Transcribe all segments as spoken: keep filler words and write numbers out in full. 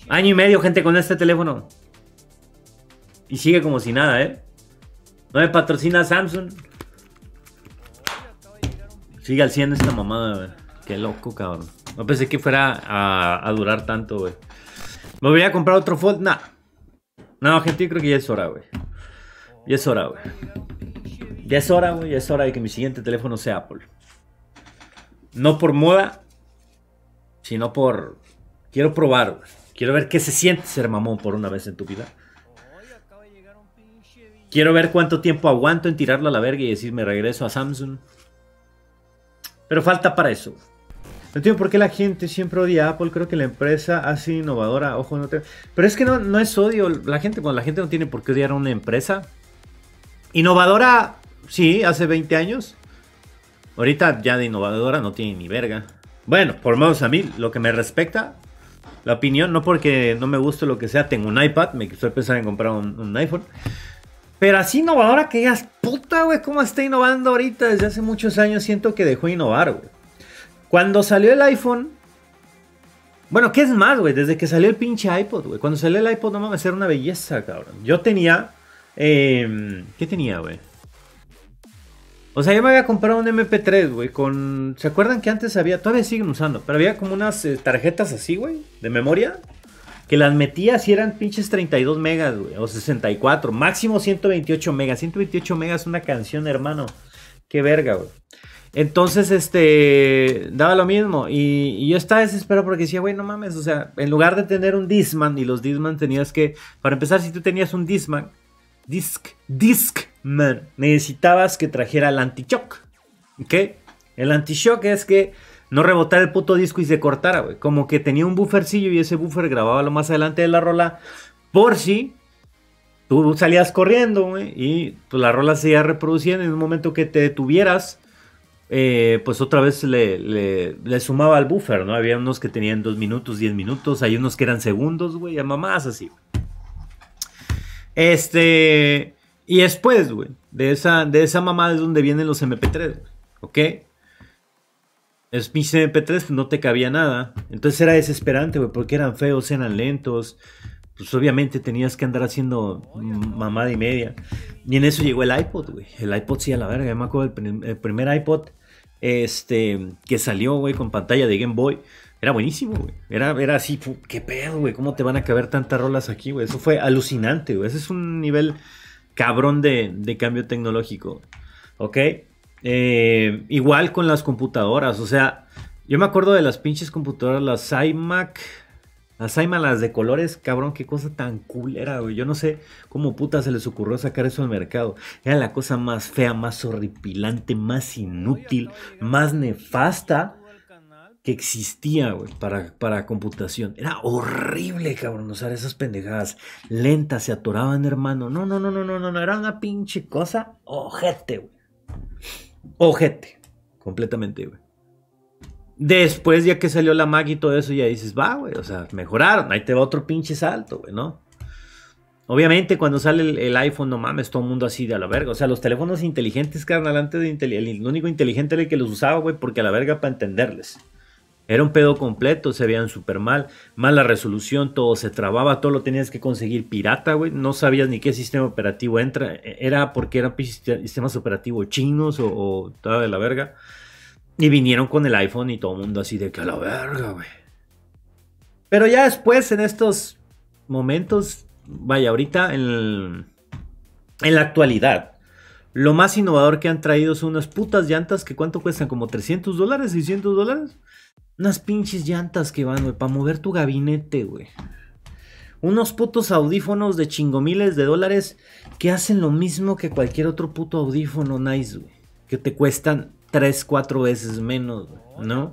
Año y medio, gente, con este teléfono. Y sigue como si nada, ¿eh? No me patrocina Samsung. Sigue al cien esta mamada, güey. Qué loco, cabrón. No pensé que fuera a, a durar tanto, güey. ¿Me voy a comprar otro Fold? Nah. No, gente, yo creo que ya es hora, güey. Ya es hora, güey. Ya es hora, güey. Ya es hora de que mi siguiente teléfono sea Apple. No por moda, sino por... Quiero probar, güey. Quiero ver qué se siente ser mamón por una vez en tu vida. Quiero ver cuánto tiempo aguanto en tirarlo a la verga y decir me regreso a Samsung. Pero falta para eso. No entiendo por qué la gente siempre odia a Apple. Creo que la empresa ha sido innovadora. Ojo, no te... Pero es que no, no es odio. La gente, bueno, la gente no tiene por qué odiar a una empresa. Innovadora, sí, hace veinte años. Ahorita ya de innovadora no tiene ni verga. Bueno, por lo menos a mí, lo que me respecta, la opinión, no porque no me guste lo que sea, tengo un iPad, me estoy pensando en comprar un, un iPhone. Pero así innovadora que digas, puta, güey, ¿cómo está innovando ahorita? Desde hace muchos años siento que dejó de innovar, güey. Cuando salió el iPhone... Bueno, ¿qué es más, güey? Desde que salió el pinche iPod, güey. Cuando salió el iPod, no mames, era una belleza, cabrón. Yo tenía... Eh, ¿Qué tenía, güey? O sea, yo me había comprado un eme pe tres, güey, con... ¿Se acuerdan que antes había... Todavía siguen usando, pero había como unas eh, tarjetas así, güey, de memoria... Que las metías y eran pinches treinta y dos megas, güey. O sesenta y cuatro. Máximo ciento veintiocho megas. ciento veintiocho megas una canción, hermano. Qué verga, güey. Entonces, este... Daba lo mismo. Y, y yo estaba desesperado porque decía, güey, no mames. O sea, en lugar de tener un Discman. Y los Discman tenías que... Para empezar, si tú tenías un Discman... Disc... Discman. Necesitabas que trajera el anti-shock. ¿Ok? El anti-shock es que... No rebotar el puto disco y se cortara, güey. Como que tenía un buffercillo y ese buffer grababa lo más adelante de la rola. Por si tú salías corriendo, güey. Y pues la rola se iba reproduciendo. En un momento que te detuvieras, eh, pues otra vez le, le, le sumaba al buffer, ¿no? Había unos que tenían dos minutos, diez minutos. Hay unos que eran segundos, güey. A mamás así, güey. Este... Y después, güey. De esa, de esa mamada es donde vienen los eme pe tres, güey. ¿Ok? Es mi eme pe tres, pues no te cabía nada. Entonces era desesperante, güey, porque eran feos, eran lentos. Pues obviamente tenías que andar haciendo mamada y media. Y en eso llegó el iPod, güey. El iPod sí a la verga. Yo me acuerdo del el primer iPod este, que salió, güey, con pantalla de Game Boy. Era buenísimo, güey. Era, era así, qué pedo, güey. ¿Cómo te van a caber tantas rolas aquí, güey? Eso fue alucinante, güey. Ese es un nivel cabrón de, de cambio tecnológico. ¿Ok? Eh, igual con las computadoras, o sea, yo me acuerdo de las pinches computadoras, las iMac, las iMac, las de colores, cabrón, qué cosa tan culera, güey. Yo no sé cómo puta se les ocurrió sacar eso al mercado. Era la cosa más fea, más horripilante, más inútil, más nefasta que existía, güey, para, para computación. Era horrible, cabrón, usar esas pendejadas. Lentas, se atoraban, hermano. No, no, no, no, no, no, no, era una pinche cosa ojete, güey. Ojete, completamente, güey. Después, ya que salió la Mac y todo eso, ya dices, va, güey, o sea, mejoraron. Ahí te va otro pinche salto, güey, ¿no? Obviamente, cuando sale el, el iPhone, no mames, todo el mundo así de a la verga. O sea, los teléfonos inteligentes, carnal, antes de el único inteligente era el que los usaba, güey, porque a la verga para entenderles. Era un pedo completo, se veían súper mal, mala resolución, todo se trababa, todo lo tenías que conseguir pirata, güey. No sabías ni qué sistema operativo entra. Era porque eran sistemas operativos chinos o, o toda de la verga. Y vinieron con el iPhone y todo el mundo así de que a la verga, güey. Pero ya después, en estos momentos, vaya, ahorita en, el, en la actualidad, lo más innovador que han traído son unas putas llantas que ¿cuánto cuestan? ¿Como trescientos dólares? ¿seiscientos dólares? Unas pinches llantas que van, güey, para mover tu gabinete, güey. Unos putos audífonos de chingomiles de dólares que hacen lo mismo que cualquier otro puto audífono nice, güey. Que te cuestan tres, cuatro veces menos, ¿no?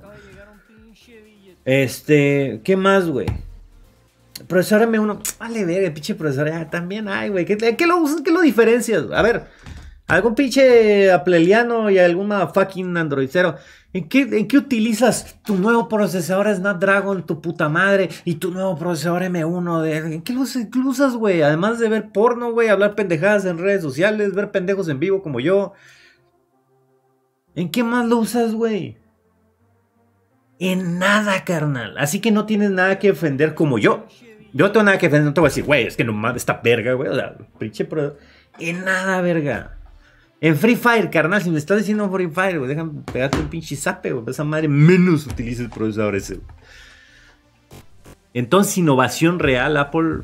Este, ¿qué más, güey? Profesor eme uno, vale, verga, pinche profesor, ya, también hay, güey. ¿Qué, qué, lo, ¿Qué lo diferencias? A ver, algún pinche apleliano y alguna fucking androidero. ¿En qué, ¿En qué utilizas tu nuevo procesador Snapdragon, tu puta madre, y tu nuevo procesador eme uno? De, ¿En qué lo usas, güey? Además de ver porno, güey, hablar pendejadas en redes sociales, ver pendejos en vivo como yo. ¿En qué más lo usas, güey? En nada, carnal. Así que no tienes nada que ofender como yo. Yo no tengo nada que defender, no te voy a decir, güey, es que no mames esta verga, güey. O sea, pinche pro. En nada, verga. En Free Fire, carnal, si me estás diciendo Free Fire, güey, déjame pegarte un pinche zape, güey. Esa madre menos utiliza el procesador ese, güey. Entonces, innovación real, Apple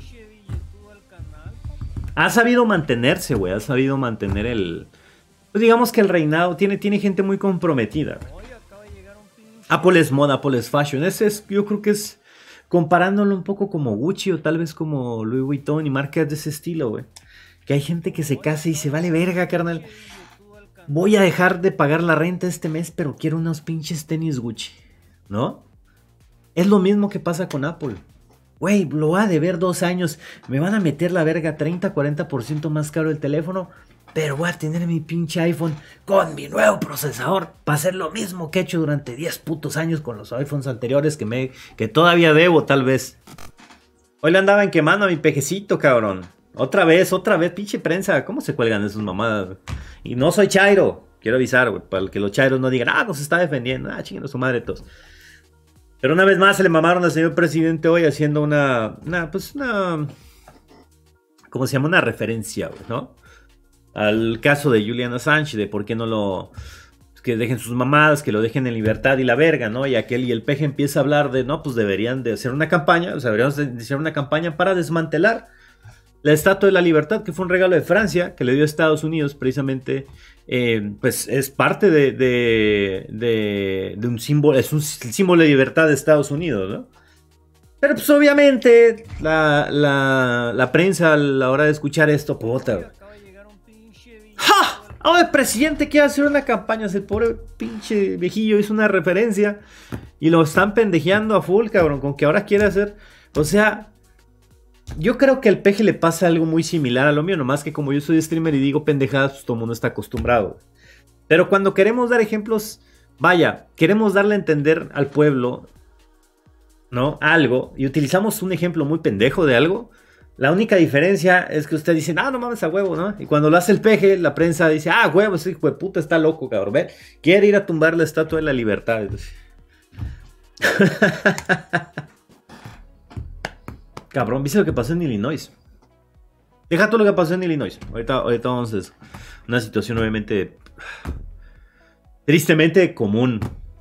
ha sabido mantenerse, güey. Ha sabido mantener el... Pues digamos que el reinado tiene, tiene gente muy comprometida, güey. Apple es moda, Apple es fashion. Ese es, yo creo que es comparándolo un poco como Gucci o tal vez como Louis Vuitton y marcas de ese estilo, güey. Que hay gente que se casa y se vale verga, carnal. Voy a dejar de pagar la renta este mes, pero quiero unos pinches tenis Gucci, ¿no? Es lo mismo que pasa con Apple. Güey, lo va a deber dos años. Me van a meter la verga treinta, cuarenta por ciento más caro el teléfono. Pero voy a tener mi pinche iPhone con mi nuevo procesador para hacer lo mismo que he hecho durante diez putos años con los iPhones anteriores que, me, que todavía debo, tal vez. Hoy le andaban quemando a mi pejecito, cabrón. Otra vez, otra vez, pinche prensa. ¿Cómo se cuelgan esas mamadas? Y no soy chairo. Quiero avisar, güey, para que los chairos no digan, ah, nos está defendiendo. Ah, chinguen a su madre todos. Pero una vez más se le mamaron al señor presidente hoy haciendo una, una pues una, ¿cómo se llama? Una referencia, güey, ¿no? Al caso de Julian Assange, de por qué no lo... que dejen sus mamadas, que lo dejen en libertad y la verga, ¿no? Y aquel y el peje empieza a hablar de, no, pues deberían de hacer una campaña, o sea, deberíamos de hacer una campaña para desmantelar la Estatua de la Libertad, que fue un regalo de Francia, que le dio a Estados Unidos, precisamente, eh, pues es parte de, de, de, de un símbolo, es un símbolo de libertad de Estados Unidos, ¿no? Pero pues obviamente la, la, la prensa a la hora de escuchar esto, puta, ¡ja! Ahora el presidente quiere hacer una campaña. El pobre pinche viejillo hizo una referencia y lo están pendejeando a full, cabrón, con que ahora quiere hacer. O sea, yo creo que al peje le pasa algo muy similar a lo mío, nomás que como yo soy streamer y digo pendejadas, pues todo el mundo está acostumbrado. Pero cuando queremos dar ejemplos, vaya, queremos darle a entender al pueblo, ¿no? Algo, y utilizamos un ejemplo muy pendejo de algo. La única diferencia es que ustedes dicen, ah, no mames, a huevo, ¿no? Y cuando lo hace el peje, la prensa dice, ah, huevo, ese hijo de puta está loco, cabrón, ¿ve? Quiere ir a tumbar la Estatua de la Libertad. Cabrón, ¿viste lo que pasó en Illinois? Deja todo lo que pasó en Illinois. Ahorita, ahorita vamos a eso. Una situación obviamente tristemente común.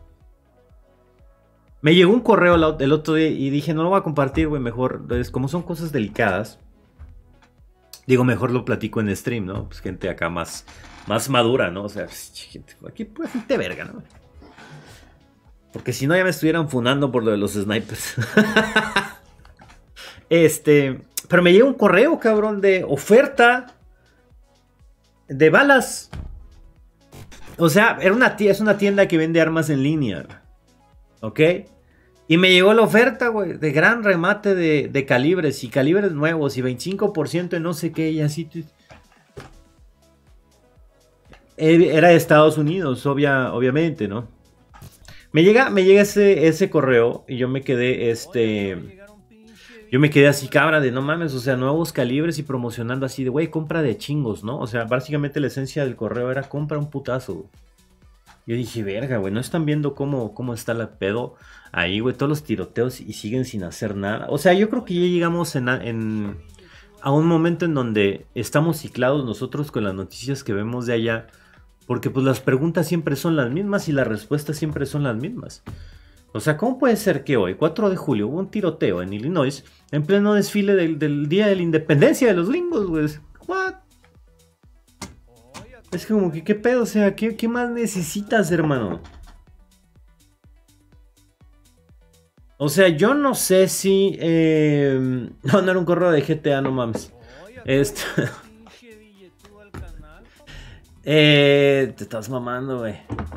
Me llegó un correo el otro día y dije, no lo voy a compartir, güey, mejor. Entonces, como son cosas delicadas, digo, mejor lo platico en stream, ¿no? Pues gente acá más, más madura, ¿no? O sea, gente, aquí puede gente verga, ¿no? Porque si no ya me estuvieran funando por lo de los snipers. Este, pero me llegó un correo, cabrón, de oferta de balas. O sea, era una tienda, es una tienda que vende armas en línea, ¿ok? Y me llegó la oferta, güey, de gran remate de, de calibres y calibres nuevos y veinticinco por ciento de no sé qué y así. Era de Estados Unidos, obvia, obviamente, ¿no? Me llega, me llega ese, ese correo y yo me quedé, este... Yo me quedé así, cabra, de no mames, o sea, nuevos calibres y promocionando así de, güey, compra de chingos, ¿no? O sea, básicamente la esencia del correo era compra un putazo, güey. Yo dije, verga, güey, ¿no están viendo cómo, cómo está la pedo ahí, güey? Todos los tiroteos y siguen sin hacer nada. O sea, yo creo que ya llegamos en, en, a un momento en donde estamos ciclados nosotros con las noticias que vemos de allá. Porque pues las preguntas siempre son las mismas y las respuestas siempre son las mismas. O sea, ¿cómo puede ser que hoy, cuatro de julio, hubo un tiroteo en Illinois en pleno desfile del, del Día de la Independencia de los gringos, güey? ¿What? Es como que, ¿qué pedo? O sea, ¿qué, qué más necesitas, hermano? O sea, yo no sé si... Eh... No, no era un correo de G T A, no mames. Esto... eh... Te estás mamando, güey.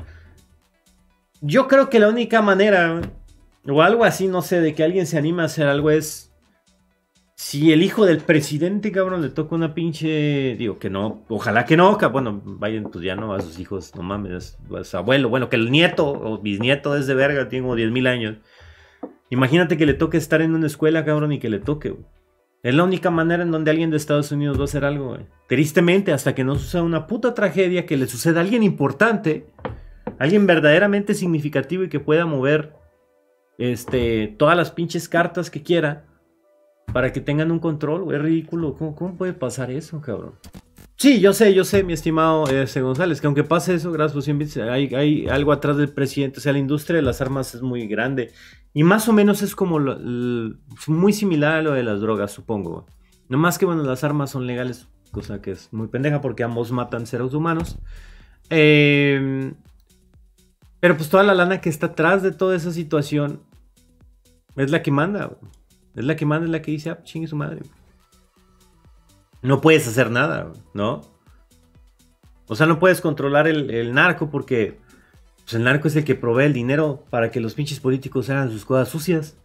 Yo creo que la única manera, o algo así, no sé, de que alguien se anime a hacer algo es... Si el hijo del presidente, cabrón, le toca una pinche... Digo, que no, ojalá que no, cabrón, bueno, vayan pues ya no a sus hijos, no mames, a su abuelo, bueno, que el nieto o bisnieto es de verga, tiene como diez mil años. Imagínate que le toque estar en una escuela, cabrón, y que le toque, güey. Es la única manera en donde alguien de Estados Unidos va a hacer algo, güey. Tristemente, hasta que no suceda una puta tragedia, que le suceda a alguien importante... Alguien verdaderamente significativo y que pueda mover este, todas las pinches cartas que quiera. para que tengan un control, güey. Es ridículo. ¿Cómo, cómo puede pasar eso, cabrón? Sí, yo sé, yo sé, mi estimado ese González, que aunque pase eso, gracias por siempre, hay, hay algo atrás del presidente. O sea, la industria de las armas es muy grande. Y más o menos es como lo, lo, muy similar a lo de las drogas, supongo, güey. No más que, bueno, las armas son legales, cosa que es muy pendeja porque ambos matan seres humanos. Eh, pero pues toda la lana que está atrás de toda esa situación es la que manda, güey. Es la que manda, es la que dice, ah, chingue su madre. No puedes hacer nada, ¿no? O sea, no puedes controlar el, el narco porque pues, el narco es el que provee el dinero para que los pinches políticos hagan sus cosas sucias.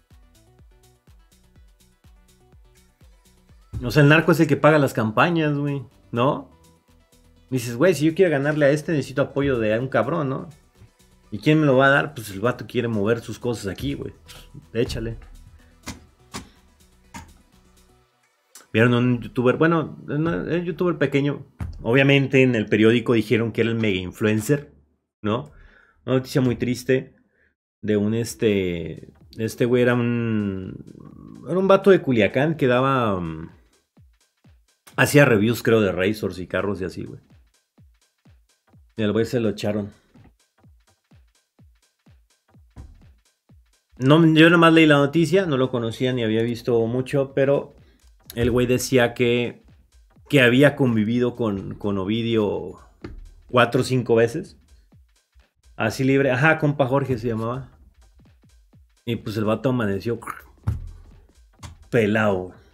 O sea, el narco es el que paga las campañas, güey, ¿no? Dices, güey, si yo quiero ganarle a este, necesito apoyo de un cabrón, ¿no? ¿Y quién me lo va a dar? Pues el vato quiere mover sus cosas aquí, güey. Échale. Vieron un youtuber, bueno, un youtuber pequeño. Obviamente en el periódico dijeron que era el mega influencer, ¿no? Una noticia muy triste de un este. Este güey era un. Era un vato de Culiacán que daba. Um, hacía reviews, creo, de Razors y carros y así, güey. Y al güey se lo echaron. No, yo nomás leí la noticia, no lo conocía ni había visto mucho, pero el güey decía que, que había convivido con, con Ovidio cuatro o cinco veces. Así libre. Ajá, compa Jorge se llamaba. Y pues el vato amaneció pelado.